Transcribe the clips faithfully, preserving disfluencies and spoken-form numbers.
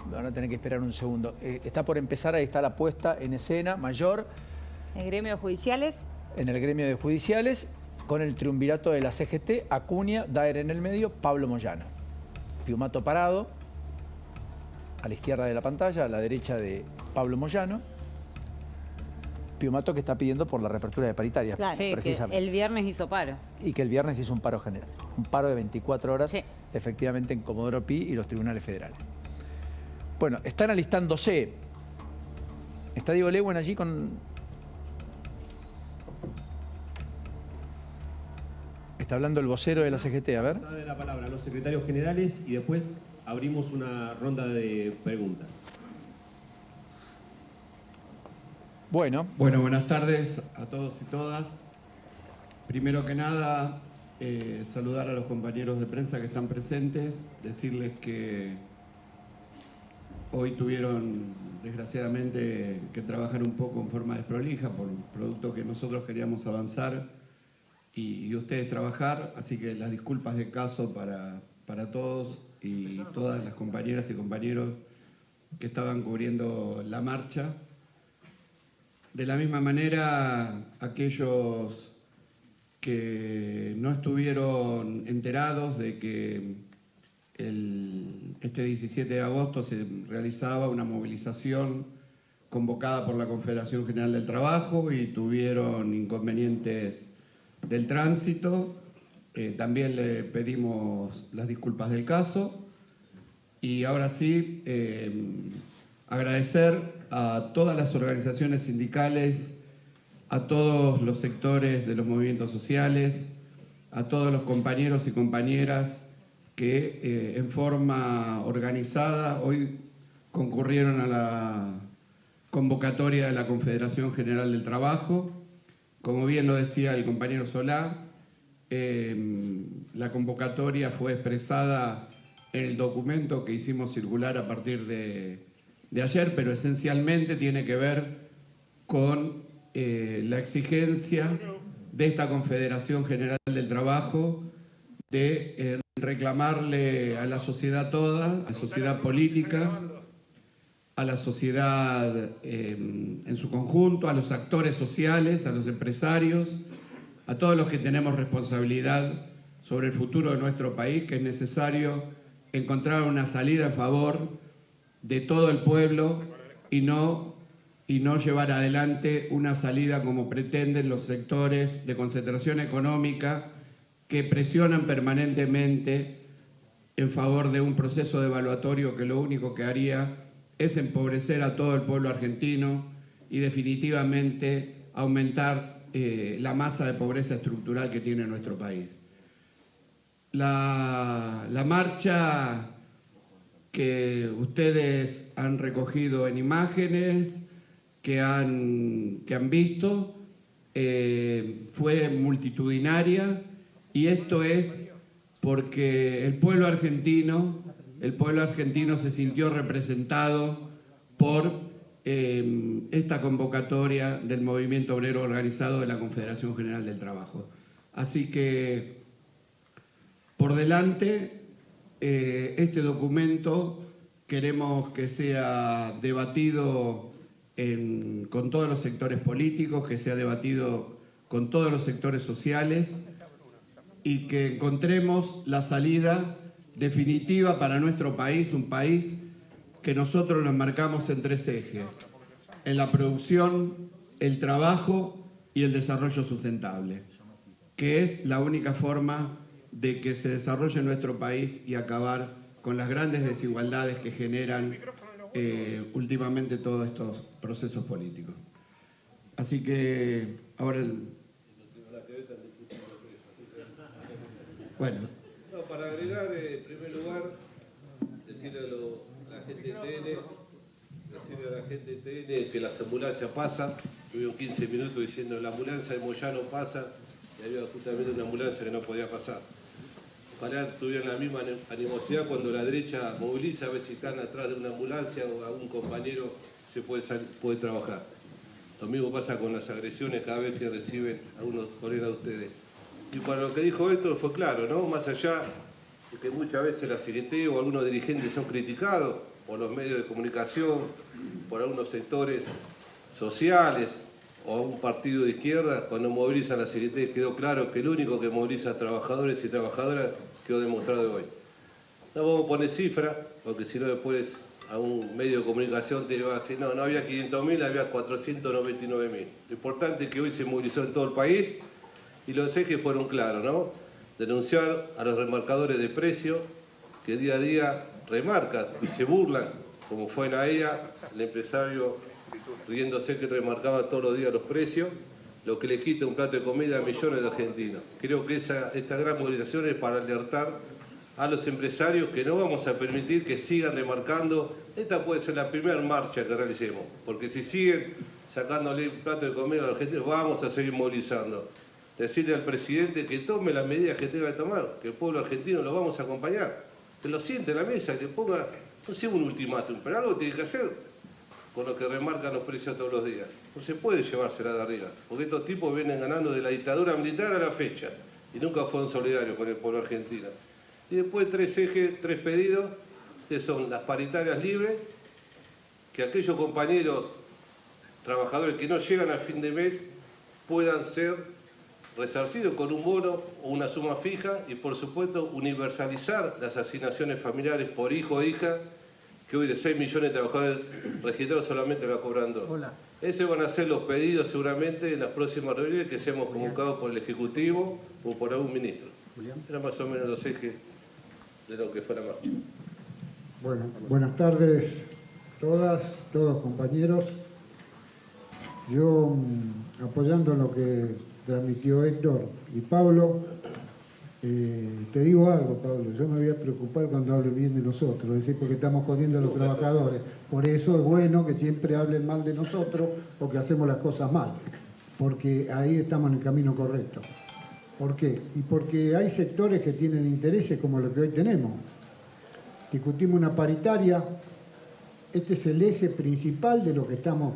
van a tener que esperar un segundo. Eh, está por empezar, ahí está la puesta en escena mayor. ¿El gremio de judiciales? En el gremio de judiciales, con el triunvirato de la C G T, Acuña, Daer en el medio, Pablo Moyano. Piumato parado, a la izquierda de la pantalla, a la derecha de Pablo Moyano. Piumato que está pidiendo por la reapertura de paritarias, claro, sí, precisamente. Que el viernes hizo paro. Y que el viernes hizo un paro general. Un paro de veinticuatro horas, sí. efectivamente, en Comodoro Pi y los tribunales federales. Bueno, están alistándose. Está Diego Lewin allí con... Está hablando el vocero de la C G T, a ver. Sabe la palabra a los secretarios generales y después abrimos una ronda de preguntas. Bueno. Bueno, buenas tardes a todos y todas. Primero que nada, eh, saludar a los compañeros de prensa que están presentes, decirles que hoy tuvieron, desgraciadamente, que trabajar un poco en forma desprolija por un producto que nosotros queríamos avanzar y, y ustedes trabajar, así que las disculpas de caso para, para todos y todas las compañeras y compañeros que estaban cubriendo la marcha. De la misma manera, aquellos que no estuvieron enterados de que el, este diecisiete de agosto se realizaba una movilización convocada por la Confederación General del Trabajo y tuvieron inconvenientes del tránsito, eh, también le pedimos las disculpas del caso. Y ahora sí, eh, agradecer a todas las organizaciones sindicales, a todos los sectores de los movimientos sociales, a todos los compañeros y compañeras que eh, en forma organizada hoy concurrieron a la convocatoria de la Confederación General del Trabajo. Como bien lo decía el compañero Solá, eh, la convocatoria fue expresada en el documento que hicimos circular a partir de, de ayer, pero esencialmente tiene que ver con eh, la exigencia de esta Confederación General del Trabajo de eh, reclamarle a la sociedad toda, a la sociedad política, a la sociedad eh, en su conjunto, a los actores sociales, a los empresarios, a todos los que tenemos responsabilidad sobre el futuro de nuestro país, que es necesario encontrar una salida en favor de todo el pueblo y no, y no llevar adelante una salida como pretenden los sectores de concentración económica que presionan permanentemente en favor de un proceso devaluatorio que lo único que haría es empobrecer a todo el pueblo argentino y definitivamente aumentar eh, la masa de pobreza estructural que tiene nuestro país. La, la marcha que ustedes han recogido en imágenes, que han, que han visto, eh, fue multitudinaria y esto es porque el pueblo argentino, el pueblo argentino se sintió representado por eh, esta convocatoria del Movimiento Obrero Organizado de la Confederación General del Trabajo. Así que, por delante, eh, este documento queremos que sea debatido en, con todos los sectores políticos, que sea debatido con todos los sectores sociales y que encontremos la salida definitiva para nuestro país, un país que nosotros lo enmarcamos en tres ejes: en la producción, el trabajo y el desarrollo sustentable, que es la única forma de que se desarrolle nuestro país y acabar con las grandes desigualdades que generan eh, últimamente todos estos procesos políticos. Así que ahora el... Bueno. No, para agregar, eh, en primer lugar, decirle a, lo, a la gente de T N, decirle a la gente de T N que las ambulancias pasan. Tuvieron quince minutos diciendo la ambulancia de Moyano pasa, y había justamente una ambulancia que no podía pasar. Ojalá tuvieran la misma animosidad cuando la derecha moviliza, a ver si están atrás de una ambulancia o algún compañero se puede, salir, puede trabajar. Lo mismo pasa con las agresiones cada vez que reciben algunos colegas de ustedes. Y para lo que dijo esto fue claro, ¿no? Más allá de que muchas veces la C G T o algunos dirigentes son criticados, por los medios de comunicación, por algunos sectores sociales o a un partido de izquierda, cuando moviliza la C G T, quedó claro que el único que moviliza a trabajadores y trabajadoras quedó demostrado hoy. No vamos a poner cifra, porque si no después a un medio de comunicación te va a decir, no, no había quinientos mil, había cuatrocientos noventa y nueve mil. Lo importante es que hoy se movilizó en todo el país y los ejes fueron claros, ¿no? Denunciar a los remarcadores de precios que día a día remarcan y se burlan, como fue en A E A, el empresario riéndose que remarcaba todos los días los precios, lo que le quita un plato de comida a millones de argentinos. Creo que esa, esta gran movilización es para alertar a los empresarios que no vamos a permitir que sigan remarcando. Esta puede ser la primera marcha que realicemos, porque si siguen sacándole un plato de comida a los argentinos, vamos a seguir movilizando. Decirle al presidente que tome las medidas que tenga que tomar, que el pueblo argentino lo vamos a acompañar, que lo siente en la mesa, que ponga, no sé, un ultimátum, pero algo tiene que hacer con lo que remarcan los precios todos los días. No se puede llevársela de arriba, porque estos tipos vienen ganando de la dictadura militar a la fecha y nunca fueron solidarios con el pueblo argentino. Y después tres ejes, tres pedidos, que son las paritarias libres, que aquellos compañeros trabajadores que no llegan al fin de mes puedan ser resarcidos con un bono o una suma fija y, por supuesto, universalizar las asignaciones familiares por hijo o hija, que hoy de seis millones de trabajadores registrados solamente la cobran dos. Hola. Esos van a ser los pedidos seguramente en las próximas reuniones que seamos convocados por el Ejecutivo o por algún ministro. Julián. Era más o menos los ejes de lo que fue la marcha. Bueno, buenas tardes todas, todos compañeros. Yo, apoyando lo que transmitió Héctor y Pablo, eh, te digo algo, Pablo, yo me voy a preocupar cuando hablen bien de nosotros, es decir, porque estamos jodiendo a los trabajadores. Por eso es bueno que siempre hablen mal de nosotros o que hacemos las cosas mal, porque ahí estamos en el camino correcto. ¿Por qué? Y porque hay sectores que tienen intereses como lo que hoy tenemos. Discutimos una paritaria, este es el eje principal de lo que estamos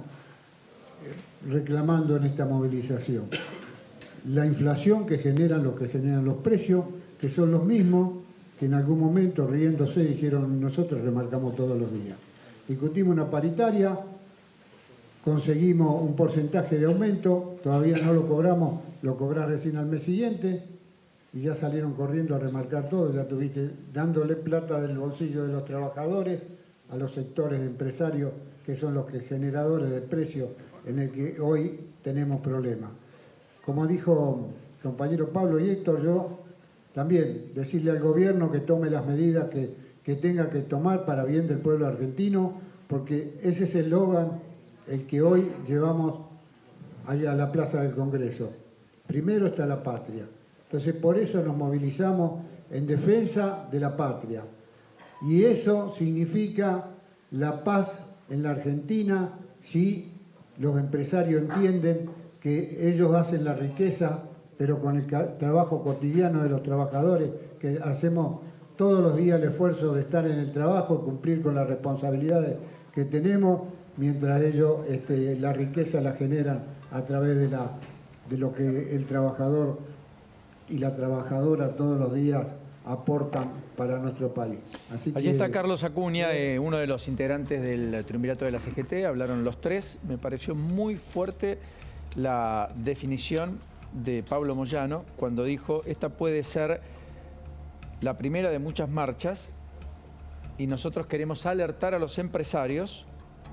reclamando en esta movilización. La inflación que generan los que generan los precios, que son los mismos que en algún momento, riéndose, dijeron nosotros remarcamos todos los días. Discutimos una paritaria, conseguimos un porcentaje de aumento, todavía no lo cobramos, lo cobrás recién al mes siguiente y ya salieron corriendo a remarcar todo, ya tuviste dándole plata del bolsillo de los trabajadores a los sectores empresarios que son los que generadores de precios en el que hoy tenemos problemas. Como dijo el compañero Pablo y Héctor, yo también decirle al gobierno que tome las medidas que, que tenga que tomar para bien del pueblo argentino, porque ese es el eslogan el que hoy llevamos allá a la Plaza del Congreso. Primero está la patria. Entonces por eso nos movilizamos en defensa de la patria. Y eso significa la paz en la Argentina si los empresarios entienden que ellos hacen la riqueza, pero con el trabajo cotidiano de los trabajadores, que hacemos todos los días el esfuerzo de estar en el trabajo, cumplir con las responsabilidades que tenemos, mientras ellos este, la riqueza la generan a través de, la, de lo que el trabajador y la trabajadora todos los días aportan para nuestro país. Así Allí que, está Carlos Acuña, eh, uno de los integrantes del triunvirato de la C G T, hablaron los tres, me pareció muy fuerte la definición de Pablo Moyano cuando dijo esta puede ser la primera de muchas marchas y nosotros queremos alertar a los empresarios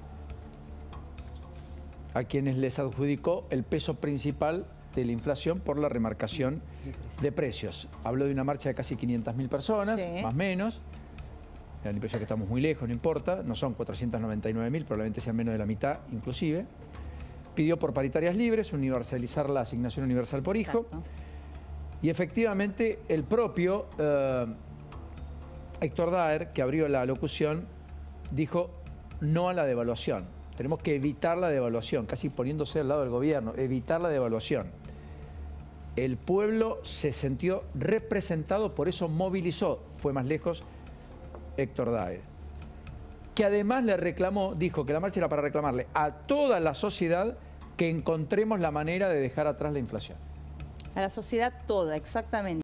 a quienes les adjudicó el peso principal de la inflación por la remarcación de precios. Habló de una marcha de casi quinientas mil personas, sí, más o menos. Me da la impresión que estamos muy lejos, no importa. No son cuatrocientos noventa y nueve mil, probablemente sean menos de la mitad inclusive. Pidió por paritarias libres, universalizar la asignación universal por hijo. Exacto. Y efectivamente el propio eh, Héctor Daer, que abrió la locución, dijo no a la devaluación. Tenemos que evitar la devaluación, casi poniéndose al lado del gobierno, evitar la devaluación. El pueblo se sintió representado, por eso movilizó, fue más lejos Héctor Daer, que además le reclamó, dijo que la marcha era para reclamarle a toda la sociedad que encontremos la manera de dejar atrás la inflación. A la sociedad toda, exactamente.